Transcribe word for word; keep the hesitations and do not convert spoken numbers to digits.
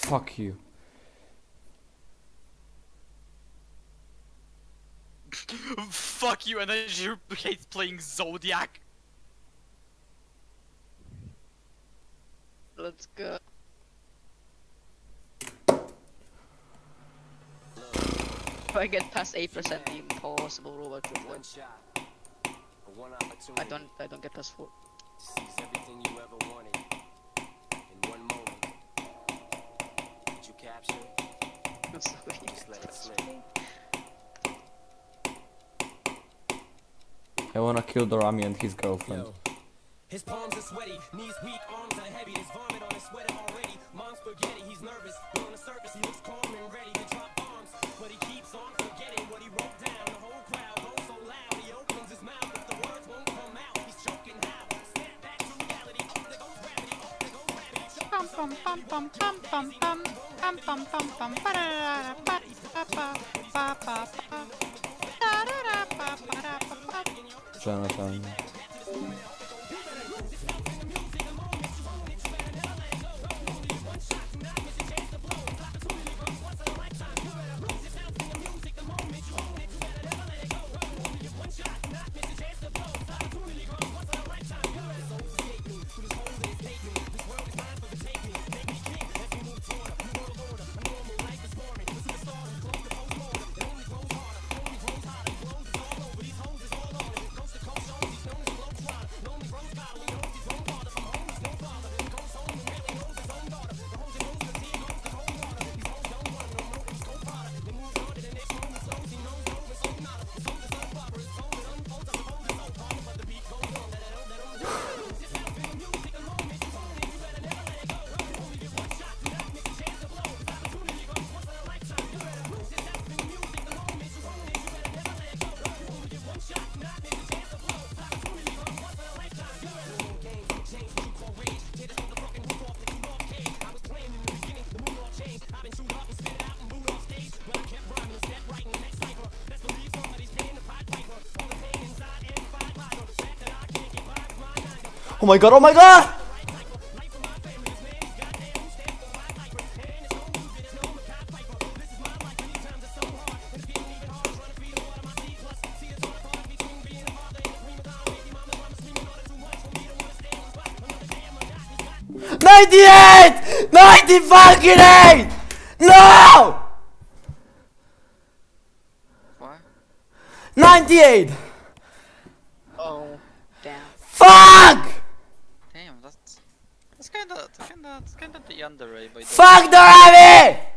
Fuck you. Fuck you, and then she hates playing Zodiac. Let's go. If I get past eight percent, the impossible robot could win. I don't. I don't get past four. Seize everything you ever wanted in one moment. Did you capture it? That's so weird. Just let it slip. I wanna kill Dorami and his girlfriend. Yo. His palms are sweaty, knees weak, arms are heavy. There's vomit on his sweater already. Mom's spaghetti, he's nervous, but on the surface he looks calm and ready to drop bombs. But he keeps on forgetting what he wrote down. The whole crowd goes so loud, he opens his mouth, but the words won't come out. He's choking how? Snap back to reality. Oh, there goes gravity. Oh, there goes gravity. Pum pum pum pum pum pum pum pum pum pum pum pa da da pa pa pa pa pa pa da da da pa pa da pa pa. Jonathan. Oh my god, oh my god! ninety-eight! ninety fucking eight! No! What? ninety-eight! Oh, damn. Fuck! Damn, that's that's kinda, that's kinda, that's kinda the Yandere by the Fuck the rabbit!